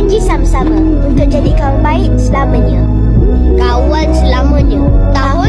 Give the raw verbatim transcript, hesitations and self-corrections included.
berjanji sama-sama untuk jadi kawan baik selamanya. Kawan selamanya. Tahu